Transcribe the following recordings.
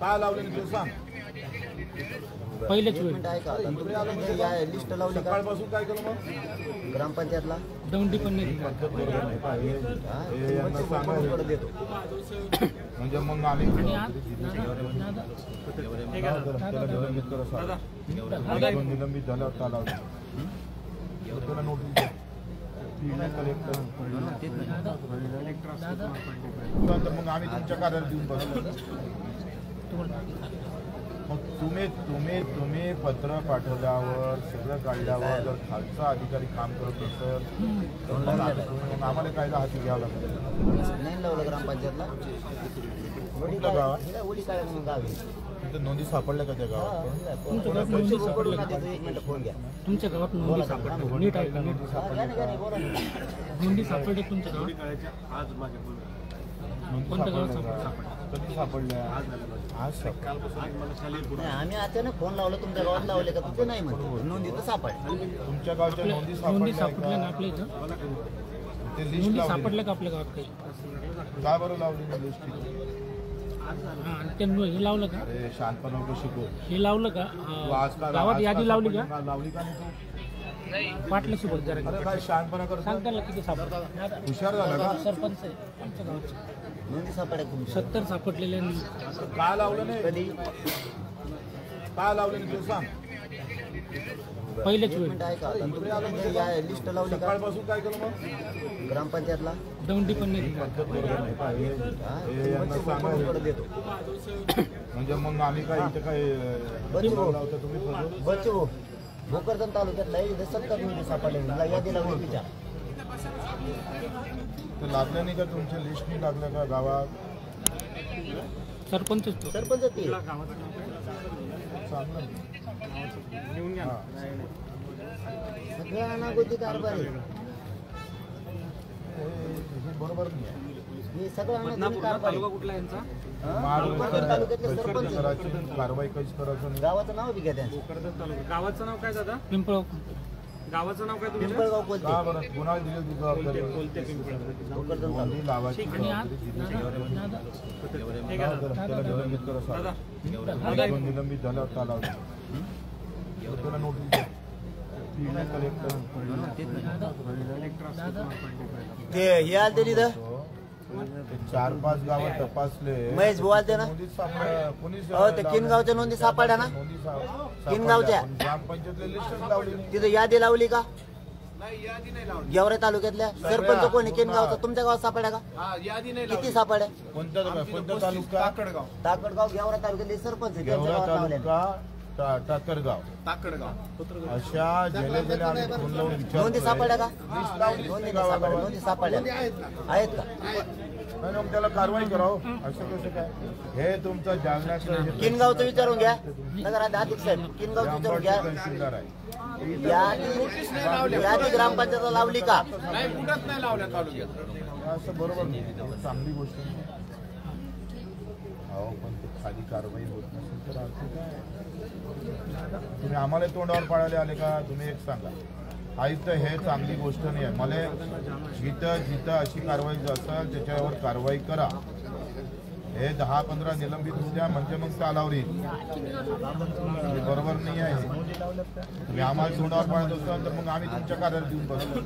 काय लावले तू सांग. पहिलेच वेळ लिस्ट लावली सकाळपासून काय केलं मग ग्रामपंचायतला दौंडी पण नाही देतो म्हणजे मग आम्ही निलंबित झाल्यावर का लावलं त्याला नोटीस मग आम्ही तुमच्या कार्यालयात येऊन बसलो. मग तुम्ही पत्र पाठवल्यावर सगळं काढल्यावर जर खालचा अधिकारी काम करत असेल मग आम्हाला कायदा हाती घ्यावा लागेल. नाही लावलं ग्रामपंचायतला कुठलं गाव आहे ओली काय म्हणून गाव आहे तिथं नोंदी सापडल्या का त्या गावात. तुमच्या गावात नोंदी सापडल्या का? एक मिनिट फोन घ्या तुमच्या गावात नोंदी सापडल्या नीट ऐका नीट नोंदी सापडली तुमच्या गावात कोणत्या गावात सापडल्या कधी सापडल्या आज नाही आम्ही अचानक फोन लावलं तुमच्या गावात लावले का तुझं नाही म्हणतो नोंदी तर सापडली तुमच्या गावच्या नोंदी नोंदी सापडल्या सापडल्या ना आपल्या इथं ते लिस्ट नोंदी लावली सापडल्या का आपल्या गावात काही का बरं लावली लिस्ट आणि ते हे लावलं का अरे शांतपणा नको शिकू हे लावलं का तू आज का गावात आज यादी का लावली सापडली का लावली का नाही तू पाटलाशी बोल जरा अरे काय शांतपणा करतो सांग त्याला किती सापडतात हुशार झाला का सरपंच आहे आमच्या गावचे नोंदी सापडल्या तुमच्या 70 सापडलेले आणि का लावलं नाही कधी का लावलं नाही तू सांग. पहिलेच एक वेळ मिनिट ऐका लिस्ट लावली का सकाळपासून काय केलं मग ग्रामपंचायतला दौंडी पण नाही देतो म्हणजे मग आम्ही काय इथे काय लावता तुम्ही बच्चू भोकरदन तालुक्यातला 70 नोंदी सापडल्या यादी लावली तिच्या तर लागलं नाही का तुमच्या लिस्ट नाही लागलं का गावात सरपंच सरपंच ते चांगलं हां. सगळ्या अनागोती कारभार आहे हे बरोबर नाही आहे. हे सगळं अनागोती कारभार आहे भोकरदन तालुक्यातले सरपंच करायची कारवाई कशी करायचं नाही. गावाचं नाव बी घ्या त्यांचं गावाचं नाव काय दादा पिंपळ गावाचं नाव काय तुमचं पिंपळगाव कोलते का बरं कोणाला दिली ती जबाबदारी भोकरदन नोंदी लावायची आणि त्याला निलंबित करा निलंबित झाल्यावर का लावलं त्याला नोटीस ते हे आलते तिथं 4-5 गावात तपासले महेश भाऊ आलते ना नोंदीत सापडल्या कोणीच ते किनगावच्या नोंदी सापडल्या ना नोंदी किनगावच्या? ग्रामपंचायतला लिस्टच लावली नाही. तिथं यादी लावली का गेवरे तालुक्यातल्या सरपंच कोणी किनगावचा तुमच्या गावात सापड्या का किती सापड्या कोणता तालुका टाकडगाव गेवरा तालुक्यातले सरपंच आहे, त्यांच्या गेवरा गावात लावल्या तालुका टाकरगाव अशा गेले आम्ही फोन लावून नोंदी सापड्या का लिस्ट लावली नोंदी नाही सापडल्या नोंदी सापडल्या आहेत का नाही मग त्याला कारवाई करावं असं कसं काय हे तुमचं जालन्याचं किनगावचं विचारून घ्या नगरात अधिक साहेब किनगावचं विचारून घ्या तहसीलदार आहे यादी ग्रामपंचायत लावली का असं बरोबर नाही चांगली गोष्ट नाही. अहो पण ते खाली कारवाई होत नसेल तर अर्थ काय तुम्ही आम्हाला तोंडावर पाळायला आले का तुम्ही एक सांगा आयुक्त हे चांगली गोष्ट नाही आहे. मला जिथं अशी कारवाई असेल त्याच्यावर कारवाई करा. हे 10-15 निलंबित होऊ द्या म्हणजे मग चालावर येईल. बरोबर नाही आहे. तुम्ही आम्हाला तोंडावर पाळत असाल तर मग आम्ही तुमच्या कार्यालयात येऊन बसतो.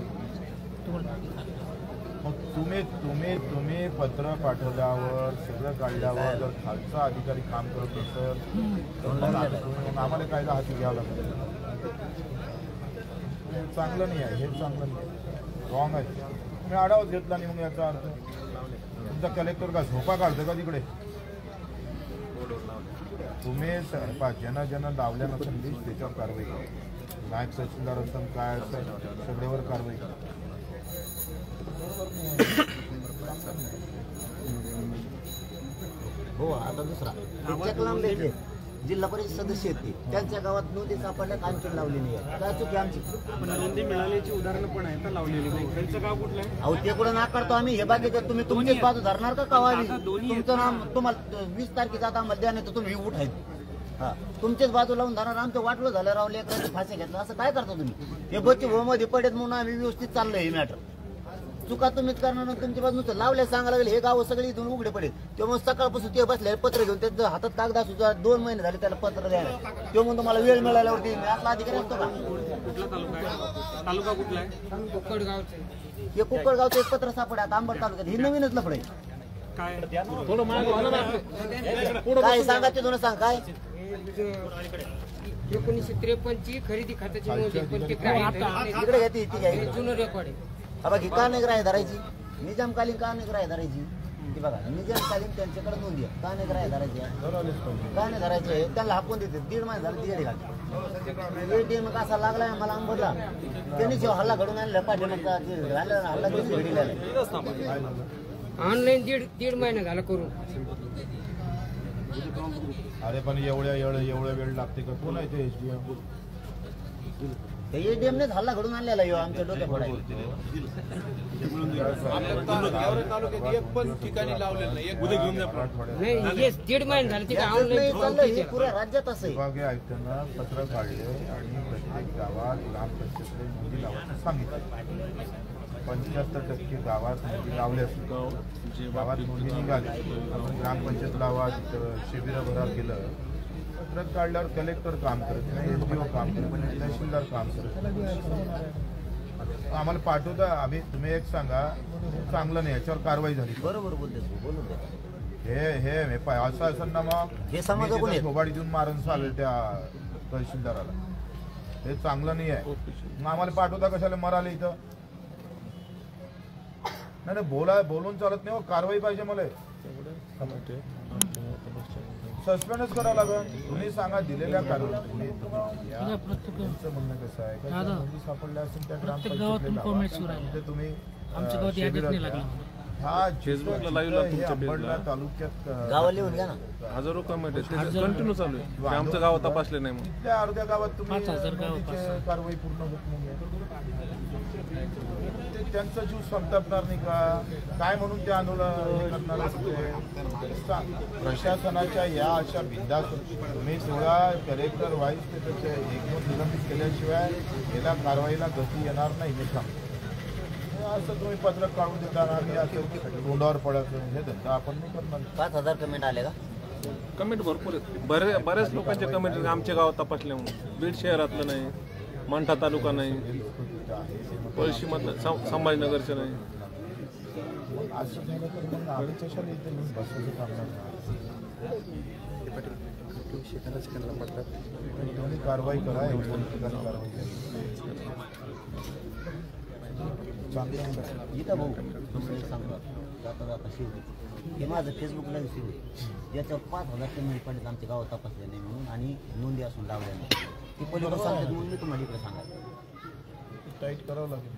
मग तुम्ही पत्र पाठवल्यावर सगळं काढल्यावर जर खालचा अधिकारी काम करत असेल मग आम्हाला कायदा हाती घ्यावा लागेल. चांगलं नाही आहे. हे चांगलं नाही रॉंग आहे. तुम्ही आढावाच घेतला नाही मग याचा अर्थ तुमचा कलेक्टर का झोपा काढतो का तिकडे. तुम्ही ज्यांना लावल्या नसेल लिस्ट त्याच्यावर कारवाई करा. नायब तहसीलदार असेल काय असेल सगळ्यावर कारवाई करा. हो आता दुसरा लांब द्यायचे जिल्हा परिषद सदस्य आहेत त्यांच्या गावात नोंदी सापडल्यात आणखी लावली नाही काय चुकी आमची पण नोंदी मिळाल्याची उदाहरणं पण आहेत तर लावलेली नाही. त्यांचं गाव कुठलं आहे अहो ते कुठं नाकारतो आम्ही हे बाकी तुम्ही तुमचीच बाजू धरणार का कवावी तुमचं नाम तुम्हाला 20 तारखेचा आता मध्यान येतो तुम्ही उठायचं हा तुमचीच बाजू लावून धरणार. आमचं वाटलं झालं राव लेकरांची फाशी घेतलं असं काय करता तुम्ही. हे बच्चे मध्ये पडेत म्हणून आम्ही व्यवस्थित चाललंय हे मॅटर चुका तुम्हीच करणार ना, तुमच्या बाजू नुसतं लावल्या सांगायला लागले हे गाव सगळे इथून उघडे पडेल. तेव्हा सकाळपासून ते बसले पत्र घेऊन त्याचं हातात कागद असू 2 महिने झाले त्याला पत्र द्यायला. तेव्हा म्हणून तुम्हाला वेळ मिळाल्यावरती मी आपला अधिकारी असतो का? कुठला तालुका आहे? तालुका कुठला आहे? हे कुक्कडगावचं एक पत्र सापडे अंबड तालुक्यात. हे नवीनच लफडे काय काय सांगा ते दोन सांग काय 1953 ची खरेदी खात्याची नोंद आहे, पण ते इकडे घेते ती घ्यायची. जुनं रेकॉर्ड आहे. हा बघ ही का नाही ग्राह्य धरायची निजामकालीन का नाही ग्राह्य धरायची ती बघा निजामकालीन त्यांच्याकडे नोंदी आहे का नाही ग्राह्य धरायची का नाही धरायचे त्यांना हाकून देते 1.5 महिने झाले तिकडे घाल एटीएम कसा लागलाय मला अंबडला त्यांनी जेव्हा हल्ला घडून आणला पाठीमागचा हल्ला त्यांनी घडीला ऑनलाईन दीड महिना झाला करून. अरे पण एवढ्या वेळ लागते का? कोण आहे ते SDM? एटीएमनेच हल्ला घडून आणलेला यो आमच्या डोक्या फोडायला. नाही हे 1.5 महिने झाले तिथे याचंच नाही चाललं हे ऑनलाईन. पुऱ्या राज्यात असं आहे. विभागीय आयुक्तांना पत्र काढले आणि प्रत्येक गावात ग्रामपंचायतीकडे नोंदी लावायचं सांगितलं. 75% गावात नोंदी लावल्या असून गावात नोंदी निघाली. आपण ग्रामपंचायत लावा तिथं शिबिरं भरा केलं. पत्र काढल्यावर कलेक्टर काम करत नाही, SDO काम करत नाही, तहसीलदार काम करत नाही. आम्हाला पाठवता आम्ही तुम्ही एक सांगा चांगलं नाही याच्यावर कारवाई झाली. बरोबर बोलते तू, बोलू दे. हे पाय असं असेल ना मग हे समाजाकडून येतं. थोबाडी देऊन मारून चालेल त्या तहसीलदाराला. हे चांगलं नाही आहे. मग आम्हाला पाठवता कशाला मराले इथं? नाही बोलून चालत नाही. कारवाई पाहिजे मला. सस्पेंडच करावं लागेल. तुम्ही सांगा दिलेल्या कारवाई तुमचं म्हणणं कसं आहे का नोंदी सापडल्या असेल त्या ग्रामपंचायतीला तुम्ही आमच्या गावात यादीच नाही लागला. हा अंबडला तालुक्यात गावाला लिहून घ्या ना. हजारो कमेंट कंटिन्यू चालू आहे. आमच्या गावात तपासले नाही मग त्या अर्ध्या गावात तुम्ही 5,000 गावात नोंदीची कारवाई पूर्ण होत नाही. त्यांचा जीव संतापणार नाही का? काय म्हणून ते आंदोलन करणार असते? प्रशासनाच्या या अशा बिंदास तुम्ही थोडा कलेक्टर व्हाईस ते त्याचे 1-2 निलंबित केल्याशिवाय याला कारवाईला गती येणार नाही हे सांगतो. असं तुम्ही पत्रक काढून देताना आम्ही असं तोंडावर पडायचं हे धंदा आपण नाही करणार. 5,000 कमेंट आले का? कमेंट भरपूर आहेत. बऱ्याच लोकांचे कमेंट आमच्या गावात तपासले म्हणून. बीड शहरातलं नाही, मंठा तालुका नाही, पळशीमधलं संभाजीनगरचं नाही. असं झालं तर मग आम्ही कशाला इथे येऊन बसायचं काम करणार? तुम्ही कारवाई करा. 1-2 ठिकाणी कारवाई करा. चांगलं इथं भाऊ दुसरं एक सांगतो जाता जाता शिव हे माझं फेसबुकला शिव याच्यावर 5,000 कमेंट पडलेत आमच्या गावात तपासले नाही म्हणून आणि नोंदी असून लावल्या नाही. ती पलीकडे सांगतात म्हणून मी तुम्हाला इकडे सांगायचं. टाईट करावं लागेल.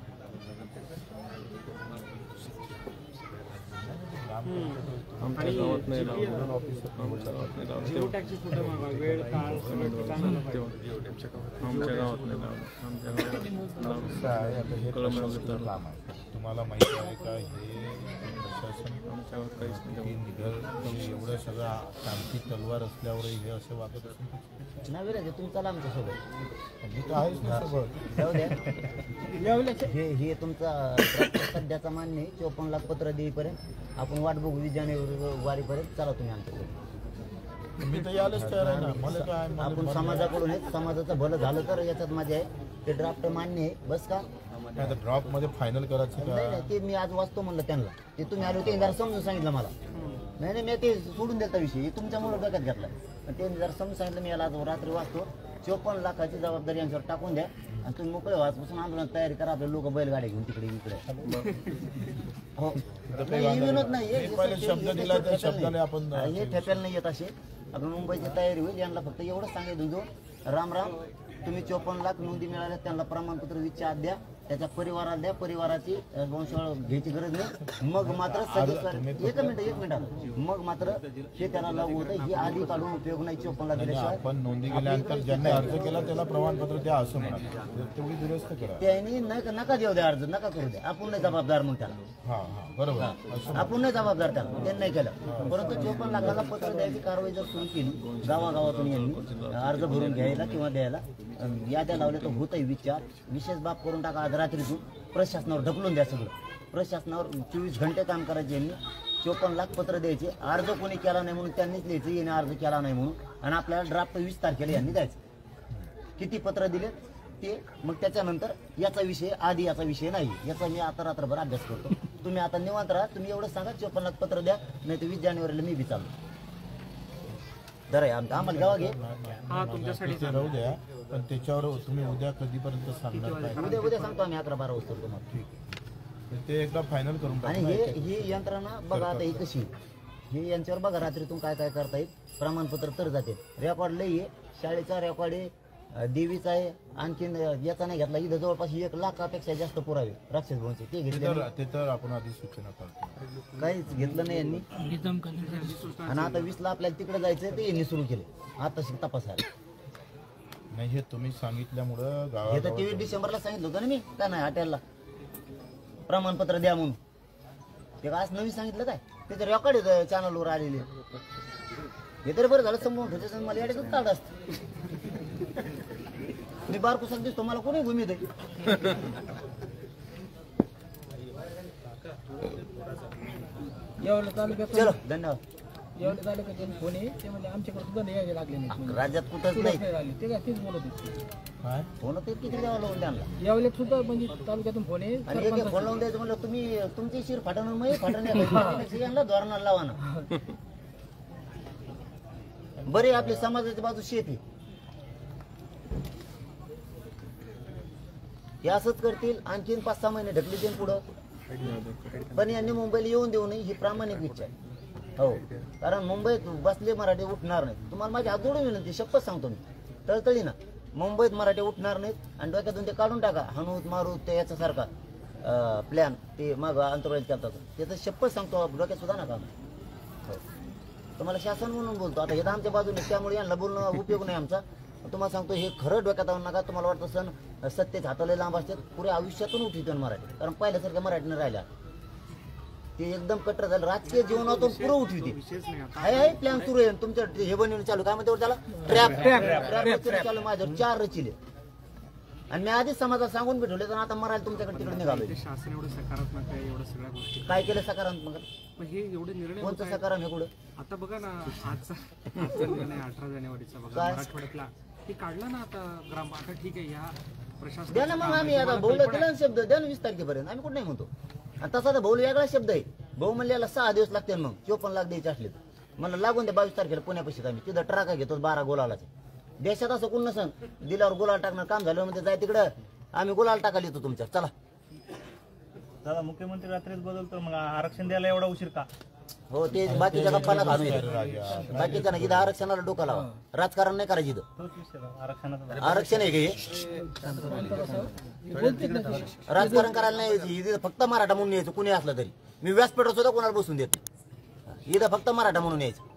आमच्या गावात नाही लावलं. आमच्या गावात नाही लावलं. टॅक्सी कुठे मागा वेळ काळ सगळं ठिकाण आमच्या गावात नाही लावलं. आमच्या गावात कसं आहे आता हे प्रशासनाचं काम आहे. तुम्हाला माहिती आहे का हे प्रशासन आमच्या गावात काहीच नाही. की निघल एवढं सगळं शांती तलवार असल्यावरही हे असं वागत असेल नाही विराज तुम्ही चला आमच्यासोबत. मी तर आहेच ना सोबत. जाऊ द्या. हे तुमचा सध्याचा मान्य आहे. 54 लाख पत्र देईपर्यंत आपण वाट बघू 20 जानेवारीपर्यंत चला तुम्ही आमच्यासोबत. मी तर यायलाच तयार आहे ना. मला काय आपण समाजाकडून आहे. समाजाचं भलं झालं तर याच्यात मजा आहे. ते ड्राफ्ट मान्य आहे बस का? ड्रॉप मध्ये फायनल करायचं नाही का? नाही ते मी आज वाचतो म्हणलं त्यांना. ते तुम्ही आले होते जरा समजून सांगितलं मला. नाही मी ते सोडून देता विषयी तुमच्यामुळे डोक्यात घेतला. पण ते जरा समजून सांगितलं. मी याला आज रात्री वाचतो. 54 लाखाची जबाबदारी यांच्यावर टाकून द्या आणि तुम्ही मोकळे वाचपासून आंदोलन तयारी करा. आपले लोक बैलगाड्या घेऊन तिकडे इकडे हो नाही विनोद नाही. मी पहिले शब्द दिला त्या शब्दाने आपण हे ठेप्याला नाही येत असे. आपण मुंबईची तयारी होईल. यांना फक्त एवढंच सांगितलं जो राम तुम्ही 54 लाख नोंदी मिळाल्या त्यांना प्रमाणपत्र 20च्या आत द्या. त्याच्या परिवाराला द्या. परिवाराची वंशावळ घ्यायची गरज नाही. मग मात्र एक मिनिट मग मात्र हे त्याला लागू होतं. ही आधी काढून उपयोग नाही 54 लाख दिल्याशिवाय. आपण नोंदी केल्यानंतर ज्यांनी अर्ज केला त्याला प्रमाणपत्र द्या असं म्हणा. तेवढी दुरुस्त करा. त्यांनी नका देऊ द्या अर्ज. नका करू द्या. आपण नाही जबाबदार मग त्याला. हा बरोबर. आपण नाही जबाबदार त्याला. त्यांनी नाही केलं. परंतु 54 लाखाला पत्र द्यायची कारवाई जर सुरू केली गावागावातून यांनी अर्ज भरून घ्यायला किंवा द्यायला याद्या लावल्या तर होतही विचार विशेष बाब करून टाका. आज रात्रीतून प्रशासनावर ढकलून द्या सगळं. प्रशासनावर 24 घंटे काम करायचे यांनी. 54 लाख पत्र द्यायचे. अर्ज कोणी केला नाही म्हणून त्यांनीच लिहायचं याने अर्ज केला नाही म्हणून, आणि आपल्याला ड्राफ्ट 20 तारखेला यांनी द्यायचं. किती पत्र दिले ते मग त्याच्यानंतर याचा विषय आधी याचा विषय नाही. याचा मी आता रात्रभर अभ्यास करतो. तुम्ही आता निवांत राहा. तुम्ही एवढं सांगा 54 लाख पत्र द्या, नाही तर 20 जानेवारीला मी बी चाललो. जरा आम्हाला गावा घे. हा तुमच्यासाठी ते राहू द्या, पण त्याच्यावर तुम्ही उद्या कधीपर्यंत सांगणार काय? उद्या सांगतो आम्ही 11-12 वाजता तुम्हाला. ठीक आहे, ते एकदा फायनल करून आणि टाकू. ही यंत्रणा बघा आता ही कशी, हे यांच्यावर बघा रात्रीतून काय काय करता येईल. प्रमाणपत्र तर जाते. रेकॉर्ड लई आहे. शाळेचा रेकॉर्ड आहे, देवीचा आहे, आणखीन याचा नाही घेतला. इथं जवळपास 1 लाखापेक्षा जास्त पुरावे राक्षस भवनचे ते घेतले नाही. ते तर आपण आधी सूचना करतो. काहीच घेतलं नाही यांनी. निजाम करण्यासाठी आणि आता 20ला आपल्याला तिकडे जायचं ते यांनी सुरू केले. आता तपासायला नाही, हे तुम्ही सांगितल्यामुळं हे तर गावात 23 डिसेंबरला सांगितलं होतं ना मी, काय नाही हॉटेलला प्रमाणपत्र द्या म्हणून. ते काय आज नवीन सांगितलं काय? त्याचं रेकॉर्ड आहे चॅनलवर आलेले. हे तरी बरं झालं समोर ठेवायचं. मला याडेच काढ असतं. मी बारकुसात दिसतो, मला कोणी घुमी दे. यावलं तालुक्यात चलो धन्यवाद. यावलं तालुक्यात फोन आहे ते म्हणजे आमच्याकडे सुद्धा नाही यायला लागले नाही. राज्यात कुठंच नाही नाही राहिले ते काय तेच बोलत होते. काय फोन ते किती द्यावं लावून त्यांना. यावल्यात सुद्धा म्हणजे तालुक्यातून फोन आहे आणि एक फोन लावून द्यायचं म्हणलं तुम्ही तुमची शिर फाटणार मग फाटणार यांना धोरणाला लावा ना. बरे आपली समाजाची बाजू शेती हे असंच करतील. आणखीन 5-6 महिने ढकली देईन पुढं. पण यांनी मुंबईला येऊन देऊ नये ही प्रामाणिक इच्छा आहे. हो, कारण मुंबईत बसले मराठी उठणार नाहीत. तुम्हाला माझी हात जोडून विनंती, शपथ सांगतो मी तळतळी ना, मुंबईत मराठी उठणार नाहीत. आणि डोक्यातून ते काढून टाका. हनुत मारू ते याच्यासारखा प्लॅन ते मग अंतर्वाहित करतात. त्याचं शपथ सांगतो, डोक्यात सुद्धा नका. हो, तुम्हाला शासन म्हणून बोलतो. आता हे तर आमच्या बाजूने, त्यामुळे यांना बोलणं उपयोग नाही आमचा. तुम्हाला सांगतो हे खरं डोक्यात आणू नका. तुम्हाला वाटतं सण सत्तेच हाताला लांब असतात, पुऱ्या आयुष्यातून उठवतो मराठी. कारण पहिल्यासारख्या मराठीने राहिल्या ते एकदम कट्टर झालं. राजकीय जीवनातून पुरं उठवते. आहे प्लॅन सुरू आहे तुमच्या. हे बनवून चालू काय म्हणते त्याला, ट्रॅप चालू. माझ्यावर 4 रचिले आणि मी आधीच समाजात सांगून भेटवले. तर आता मराठी तुमच्याकडे तिकडे निघालो. शासन एवढं सकारात्मक आहे, एवढ्या सगळ्या गोष्टी. काय केलं सकारात्मक? पण हे एवढे निर्णय होत कोणतं आहेत. सकारात्मक कुठं? आता बघा ना, आजचा निर्णय 18 जानेवारीचा बघा काय? मराठवाड्यातला हे काढला ना आता ग्राम. आता ठीक आहे, या प्रशासन द्या ना मग. आम्ही आता भाऊला दिला ना शब्द, द्या ना 20 तारखेपर्यंत. आम्ही कुठं नाही म्हणतो. आणि तसा तर भाऊ वेगळा शब्द आहे. भाऊ म्हणले याला 6 दिवस लागतील. मग 54 लाख द्यायचे असले मला लागून द्या. 22 तारखेला पुण्यापाशी आम्ही तिथं ट्रका घेतो 12 गुलालाचे. देशात असं कोण नसन दिल्यावर गुलाल टाकणार काम झालं म्हणजे जाय तिकडं आम्ही गुलाल टाकायला येतो तुमच्या. चला दादा, मुख्यमंत्री रात्रीच बदलतो, मग आरक्षण द्यायला एवढा उशीर का? हो, ते बाकीच्या गप्पाला घालून येते. बाकीच्या ना इथं आरक्षणाला डोका लावा. राजकारण नाही करायचं इथं. तोच विषय आरक्षणाचा. आरक्षण आहे का हे? राजकारण करायला नाही यायचं. इथं फक्त मराठा म्हणून यायचं कुणी असलं तरी. मी व्यासपीठावर सुद्धा कोणाला बसून देत नाही. इथं फक्त मराठा म्हणून यायचं.